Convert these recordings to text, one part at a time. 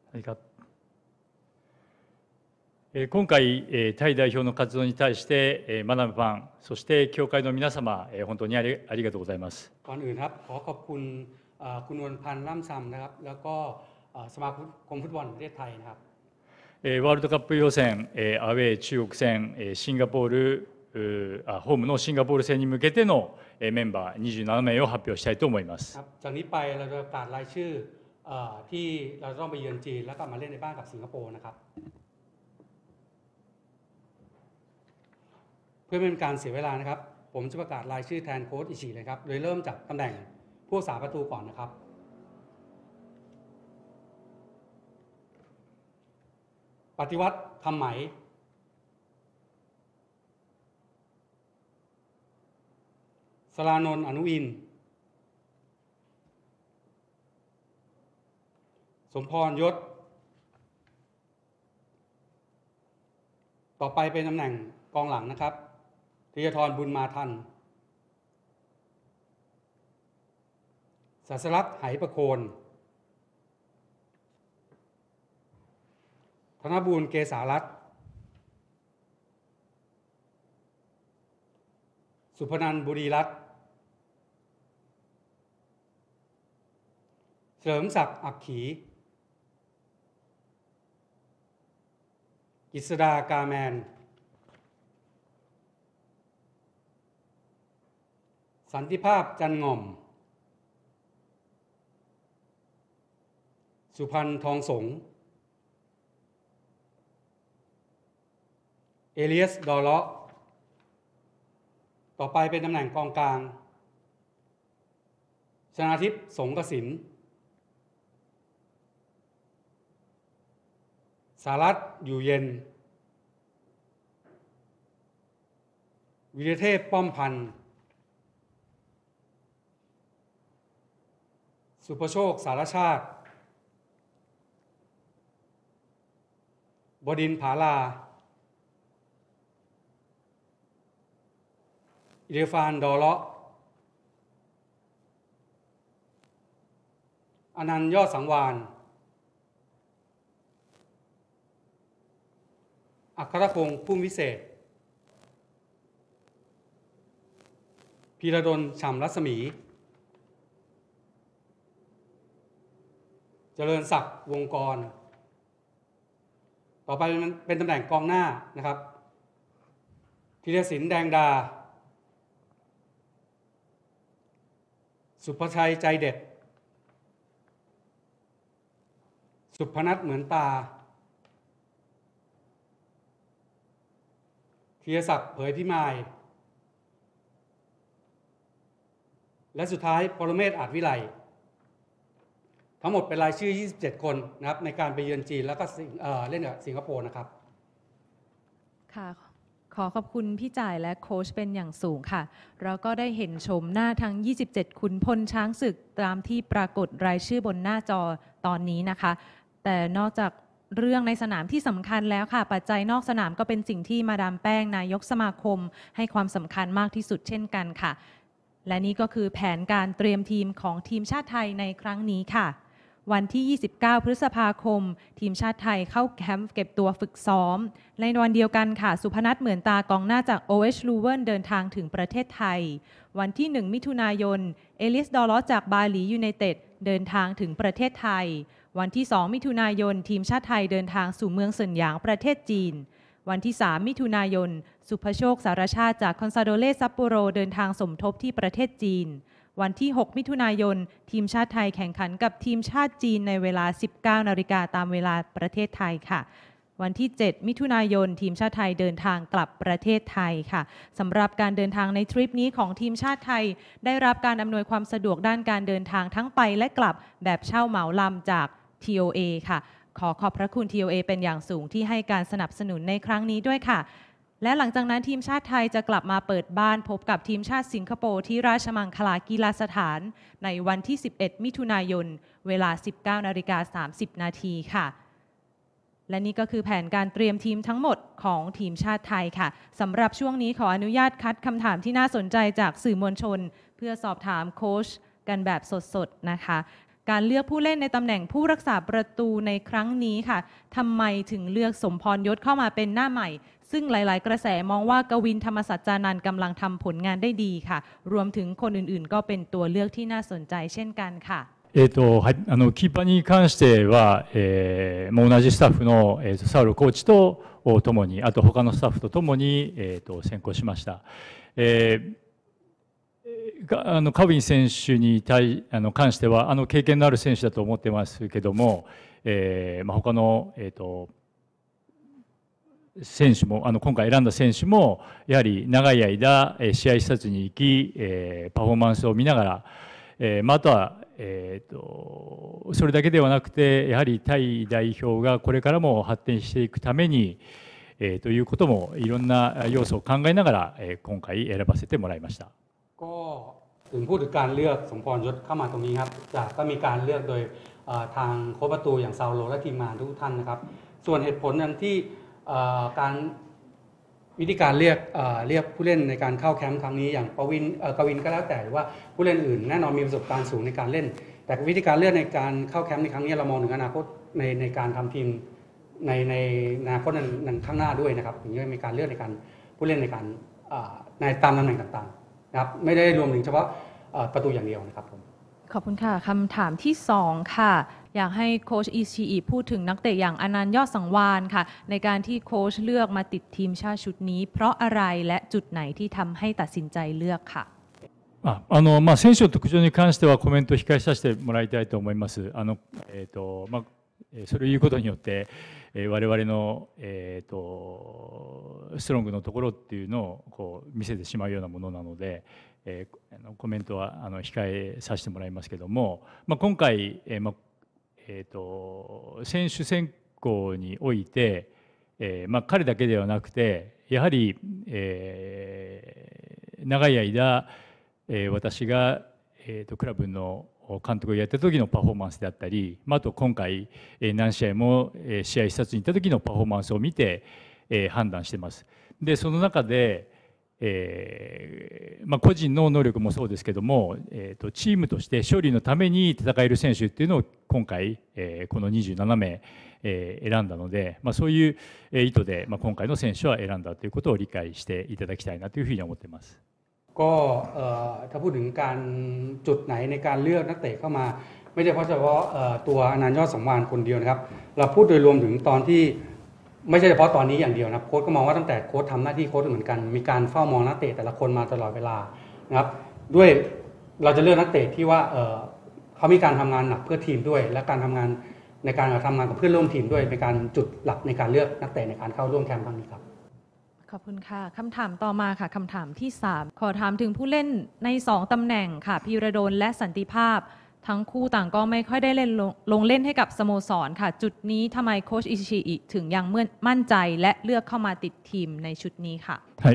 今回、タイ代表の活動に対して、マダムファン、そして協会の皆様、本当にありがとうございます。 ก่อนอื่นครับขอขอบคุณคุณนวลพันธ์ล่ำซำนะครับแล้วก็สมาคมฟุตบอลประเทศไทยนะครับワールドカップ予選、アウェー中国戦、シンガポールホームのシンガポール戦に向けてのメンバー27名を発表したいと思います。 จากนี้ไปเราจะประกาศรายชื่อที่เราต้องไปเยือนจีนแล้วก็มาเล่นในบ้านกับสิงคโปร์นะครับเพื่อไม่เป็นการเสียเวลานะครับผมจะประกาศรายชื่อแทนโค้ชอิชิเลยครับโดยเริ่มจากตำแหน่งผู้รักษาประตูก่อนนะครับปฏิวัติคำไหมสรานนท์อนุอินทร์สมพรยศต่อไปเป็นตำแหน่งกองหลังนะครับธีรธรบุญมาทันศาสลักษณ์ไหประโคนธนบูรณ์เกษารัตน์สุพนันท์บุรีรัตน์เฉลิมศักดิ์อักขีกฤษดากาแมนสันติภาพจันง่อมสุพันธ์ทองสงเอเลียสดอเลาะต่อไปเป็นตำแหน่งกองกลางชนาทิพย์สงกสินสารัตน์อยู่เย็นวิรเทพป้อมพันธ์สุภโชคสารชาติบดินทร์ผาลาอิเลฟานดอเลาะอนันต์ยอดสังวานอัครพงษ์พุ่มวิเศษพีระดลฉ่ำรัศมีเจริญศักดิ์วงกรต่อไปเป็นตำแหน่งกองหน้านะครับธีรศิลป์แดงดาสุภชัยใจเด็ดสุพนัทเหมือนตาธีรศักดิ์เผยพิมายและสุดท้ายปรเมศอาจวิไลทั้งหมดเป็นรายชื่อ27คนนะครับในการไปเยือนจีนแล้วก็เล่นกับสิงคโปร์นะครับค่ะขอขอบคุณพี่จ่ายและโค้ชเป็นอย่างสูงค่ะเราก็ได้เห็นชมหน้าทั้ง27ขุนพลช้างศึกตามที่ปรากฏรายชื่อบนหน้าจอตอนนี้นะคะแต่นอกจากเรื่องในสนามที่สำคัญแล้วค่ะปัจจัยนอกสนามก็เป็นสิ่งที่มาดามแป้งนายกสมาคมให้ความสำคัญมากที่สุดเช่นกันค่ะและนี่ก็คือแผนการเตรียมทีมของทีมชาติไทยในครั้งนี้ค่ะวันที่29พฤษภาคมทีมชาติไทยเข้าแคมป์เก็บตัวฝึกซ้อมในวันเดียวกันค่ะสุพนัทเหมือนตากองหน้าจาก OH Leuven เดินทางถึงประเทศไทยวันที่1มิถุนายนเอลิสดอลจากบาหลียูไนเต็ดเดินทางถึงประเทศไทยวันที่2มิถุนายนทีมชาติไทยเดินทางสู่เมืองเซินหยางประเทศจีนวันที่3มิถุนายนสุภโชคสารชาติจากคอนซาโดเลซัปโปโรเดินทางสมทบที่ประเทศจีนวันที่6มิถุนายนทีมชาติไทยแข่งขันกับทีมชาติจีนในเวลา 19 นาฬิกาตามเวลาประเทศไทยค่ะวันที่7มิถุนายนทีมชาติไทยเดินทางกลับประเทศไทยค่ะสำหรับการเดินทางในทริปนี้ของทีมชาติไทยได้รับการอำนวยความสะดวกด้านการเดินทางทั้งไปและกลับแบบเช่าเหมาลำจาก TOA ค่ะขอขอบพระคุณ TOA เป็นอย่างสูงที่ให้การสนับสนุนในครั้งนี้ด้วยค่ะและหลังจากนั้นทีมชาติไทยจะกลับมาเปิดบ้านพบกับทีมชาติสิงคโปร์ที่ราชมังคลากีฬาสถานในวันที่11มิถุนายนเวลา 19:30 นาทีค่ะและนี่ก็คือแผนการเตรียมทีมทั้งหมดของทีมชาติไทยค่ะสำหรับช่วงนี้ขออนุญาตคัดคำถามที่น่าสนใจจากสื่อมวลชนเพื่อสอบถามโค้ชกันแบบสดๆนะคะการเลือกผู้เล่นในตำแหน่งผู้รักษาประตูในครั้งนี้ค่ะทำไมถึงเลือกสมพรยศเข้ามาเป็นหน้าใหม่ซึ่งหลายๆกระแสมองว่ากวินธรรมสัจจานันท์กำลังทำผลงานได้ดีค่ะรวมถึงคนอื่นๆก็เป็นตัวเลือกที่น่าสนใจเช่นกันค่ะはい、キーパーに関しては、もう同じスタッフの、サウルコーチと共に、あと他のスタッフと共に、選考しました。カウィン選手に関しては経験のある選手だと思ってますけども、他の、選手も今回選んだ選手もやはり長い間試合視察に行き、パフォーマンスを見ながら、あとはそれだけではなくてやはりタイ代表がこれからも発展していくために、ということもいろんな要素を考えながら、今回選ばせてもらいました。 ก็ถึงพูดถึงการเลือกสมพรยศเข้ามาตรงนี้ครับก็มีการเลือกโดยทางโค้ชประตูอย่างซาโลและทีมงานทุกท่านนะครับส่วนเหตุผลนั้นที่การวิธีการเรียกผู้เล่นในการเข้าแคมป์ครั้งนี้อย่างกวินก็แล้วแต่หรือว่าผู้เล่นอื่นแน่นอนมีประสบการณ์สูงในการเล่นแต่วิธีการเลือกในการเข้าแคมป์ในครั้งนี้เรามองถึงอนาคตในการทำทีมในอนาคตข้างหน้าด้วยนะครับถึงจะมีการเลือกในการผู้เล่นในการในตามตำแหน่งต่างๆนะครับไม่ได้รวมถึงเฉพาะประตูอย่างเดียวนะครับผมขอบคุณค่ะคำถามที่2ค่ะอยากให้โค้ชอิชิอิพูดถึงนักเตะอย่างอนันต์ยอดสังวาลค่ะในการที่โค้ชเลือกมาติดทีมชาติชุดนี้เพราะอะไรและจุดไหนที่ทำให้ตัดสินใจเลือกค่ะ選手の特徴に関してはコメントを控えさせてもらいたいと思います。それを言うことによって、我々の、ストロングのところっていうのをこう見せてしまうようなものなので、コメントは控えさせてもらいますけども、今回、選手選考において、彼だけではなくてやはり、長い間私が、クラブの監督をやった時のパフォーマンスであったり、あと今回何試合も試合視察に行った時のパフォーマンスを見て判断してます。でその中で、個人の能力もそうですけども、チームとして勝利のために戦える選手っていうのを今回、この27名、選んだので、そういう意図で、今回の選手は選んだということを理解していただきたいなというふうに思っています。 ก็ถ้าพูดถึงการจุดไหนในการเลือกนักเตะเข้ามาไม่ใช่เฉพาะตัวอนันต์ยอดสังวาลคนเดียวนะครับเราพูดโดยรวมถึงตอนที่ไม่ใช่เฉพาะตอนนี้อย่างเดียวนะโค้ชก็มองว่าตั้งแต่โค้ชทำหน้าที่โค้ชเหมือนกันมีการเฝ้ามองนักเตะแต่ละคนมาตลอดเวลานะครับด้วยเราจะเลือกนักเตะที่ว่าเขามีการทำงานหนักเพื่อทีมด้วยและการทำงานในการทำงานกับเพื่อนร่วมทีมด้วยเป็นการจุดหลักในการเลือกนักเตะในการเข้าร่วมแคมป์ครั้งนี้ครับขอบคุณค่ะคำถามต่อมาค่ะคำถามที่3ขอถามถึงผู้เล่นใน2ตำแหน่งค่ะพีระดลและสันติภาพทั้งคู่ต่างก็ไม่ค่อยได้ลงเล่นให้กับสโมสรค่ะจุดนี้ทำไมโค้ชอิชิอิถึงยังมั่นใจและเลือกเข้ามาติดทีมในชุดนี้ค่ะはい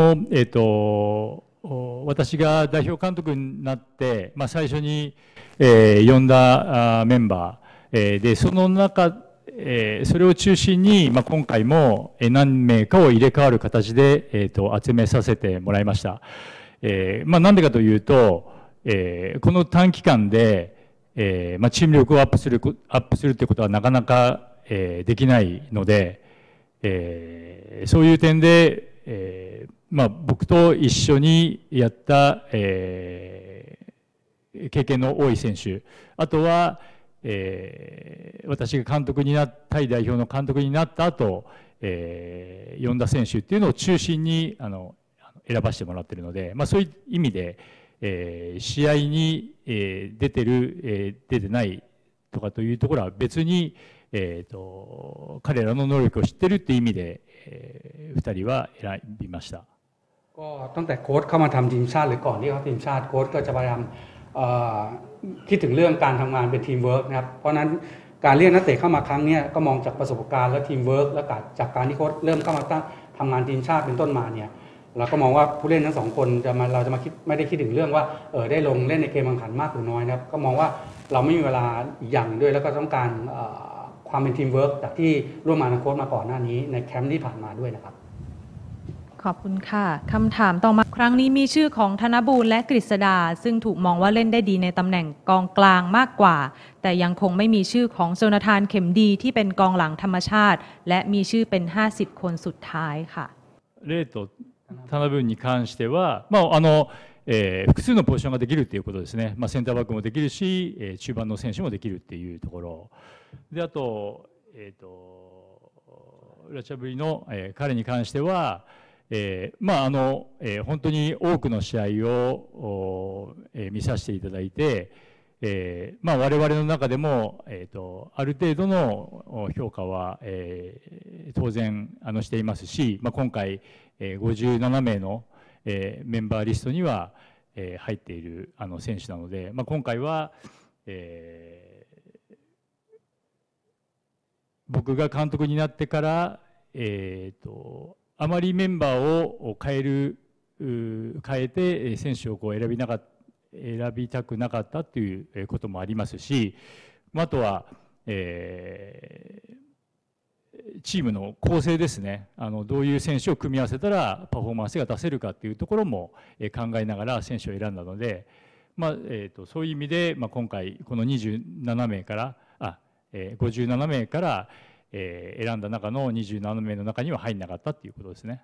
私が代表監督になって、最初に、呼んだメンバー、でその中それを中心に、今回も何名かを入れ替わる形で、集めさせてもらいました。なんでかというと、この短期間で、チーム力をアップするということはなかなか、できないので、そういう点で、僕と一緒にやった、経験の多い選手、あとは私がタイ代表の監督になった後、呼んだ選手っていうのを中心に選ばせてもらっているので、そういう意味で、試合に、出てないとかというところは別に、彼らの能力を知っているっていう意味で、2人は選びました。 ก็ตั้งแต่โค้ชเข้ามาทำทีมชาติหรือก่อนที่เขาทีมชาติโค้ชก็จะพยายามคิดถึงเรื่องการทำงานเป็นทีมเวิร์กนะครับเพราะนั้นการเรียกนักเตะเข้ามาครั้งนี้ก็มองจากประสบการณ์และทีมเวิร์กและจากการที่โค้ชเริ่มเข้ามาทำงานทีมชาติเป็นต้นมาเนี่ยเราก็มองว่าผู้เล่นทั้ง2คนเราจะมาคิดไม่ได้คิดถึงเรื่องว่าได้ลงเล่นในเกมแข่งขันมากหรือน้อยนะครับก็มองว่าเราไม่มีเวลาอีกอย่างด้วยแล้วก็ต้องการความเป็นทีมเวิร์กจากที่ร่วมงานกับโค้ชมาก่อนหน้านี้ในแคมป์ที่ผ่านมาด้วยนะครับขอบคุณค่ะคำถามต่อมาครั้งนี้มีชื่อของธนบูรณ์และกฤษดาซึ่งถูกมองว่าเล่นได้ดีในตำแหน่งกองกลางมากกว่าแต่ยังคงไม่มีชื่อของโจนาธานเข็มดีที่เป็นกองหลังธรรมชาติและมีชื่อเป็น50คนสุดท้ายค่ะレイと田辺に関しては、複数のポジションができるということですね、センターバックもできるし、中盤の選手もできるっていうところで、あと、ラチャブリの、彼に関しては、本当に多くの試合を、見させていただいて、我々の中でも、ある程度の評価は、当然していますし、今回、57名の、メンバーリストには、入っている選手なので、今回は、僕が監督になってから、あまりメンバーを変えて選手を選びたくなかったということもありますし、あとは、チームの構成ですね、どういう選手を組み合わせたらパフォーマンスが出せるかというところも考えながら選手を選んだので、そういう意味で、今回この27名から57名から選んだ中の27名の中には入らなかったということですね。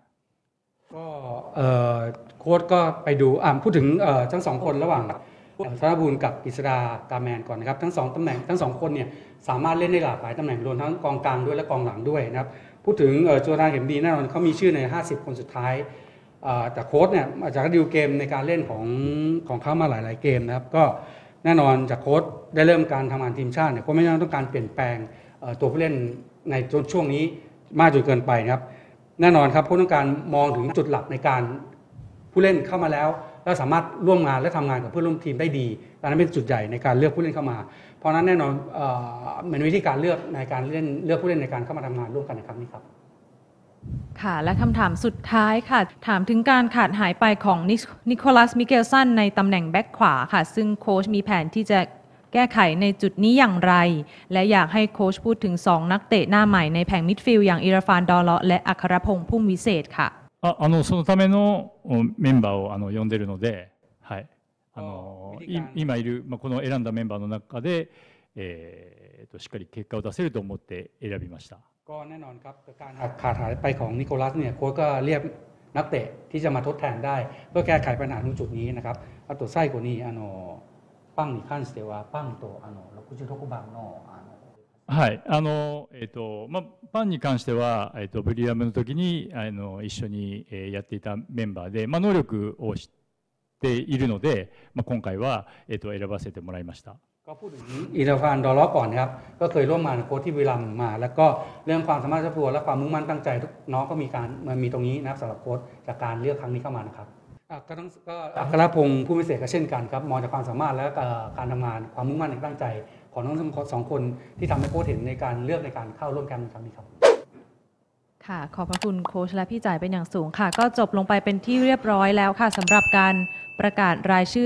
โค้ชก็ไปดูพูดถึงทั้งสองคนระหว่างธนบูรณ์กับกฤษดากาแมนก่อนนะครับทั้งสองตำแหน่งทั้งสองคนเนี่ยสามารถเล่นได้หลากหลายตำแหน่งรวมทั้งกองกลางด้วยและกองหลังด้วยนะครับพูดถึงโจนาธานเข็มดีแน่นอนเขามีชื่อใน50คนสุดท้ายแต่โค้ชเนี่ยอาจจะดูเกมในการเล่นของเขามาหลายๆเกมนะครับก็แน่นอนจากโค้ชได้เริ่มการทำงานทีมชาติเนี่ยโค้ชไม่ต้องการเปลี่ยนแปลงตัวผู้เล่นในช่วงนี้มากจนเกินไปนะครับแน่นอนครับโค้ชต้องการมองถึงจุดหลักในการผู้เล่นเข้ามาแล้วสามารถร่วมงานและทำงานกับเพื่อนร่วมทีมได้ดีดังนั้นเป็นจุดใหญ่ในการเลือกผู้เล่นเข้ามาเพราะนั้นแน่นอนเป็นวิธีการเลือกในการเลือกผู้เล่นในการเข้ามาทำงานร่วมกันในครั้งนี้ครับค่ะและคำถามสุดท้ายค่ะถามถึงการขาดหายไปของนิโคลัสมิเกลสันในตำแหน่งแบ็คขวาค่ะซึ่งโค้ชมีแผนที่จะแก้ไขในจุดนี้อย่างไรและอยากให้โค้ชพูดถึง2นักเตะหน้าใหม่ในแผงมิดฟิลด์อย่างอิราฟานดอเลาะและอัครพงษ์พุ่มวิเศษค่ะそのためのメンバーを呼んでいるので、はい、今いる、この選んだメンバーの中で、しっかり結果を出せると思って選びました。 ก็แน่นอนครับการขาดหายไปของนิโคลัสเนี่ยโค้ชก็เรียกนักเตะที่จะมาทดแทนได้เพื่อแก้ไขปัญหาตรงจุดนี้นะครับあと最後にパンに関してはパンと66番のはい、パンに関しては、ブリアムの時に一緒にやっていたメンバーで、能力を知っているので、今回は、選ばせてもらいました。 ก็พูดถึงอิราฟานดอเลาะก่อนนะครับก็เคยร่วมงานกับโค้ชที่บุรีรัมย์มาแล้วก็เรื่องความสามารถเฉพาะและความมุ่งมั่นตั้งใจทุกน้องก็มีตรงนี้นะครับสำหรับโค้ชจากการเลือกครั้งนี้เข้ามานะครับก็อัครพงษ์ผู้พิเศษก็เช่นกันครับมองจากความสามารถและการทำงานความมุ่งมั่นในตั้งใจของทั้งสองคนที่ทำให้โค้ชเห็นในการเลือกในการเข้าร่วมแคมป์ในครั้งนี้ครับค่ะขอบพระคุณโค้ชและพี่จ่ายเป็นอย่างสูงค่ะก็จบลงไปเป็นที่เรียบร้อยแล้วค่ะสำหรับการประกาศรายชื่อ